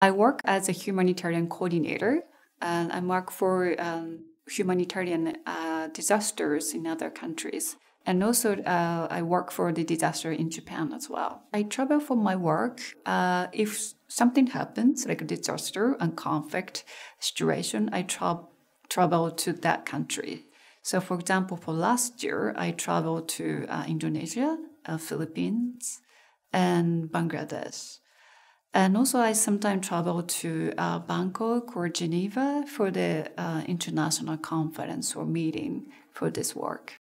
I work as a humanitarian coordinator, and I work for humanitarian disasters in other countries. And also, I work for the disaster in Japan as well. I travel for my work. If something happens, like a disaster and conflict situation, I travel to that country. So, for example, for last year, I traveled to Indonesia, Philippines, and Bangladesh. And also, I sometimes travel to Bangkok or Geneva for the international conference or meeting for this work.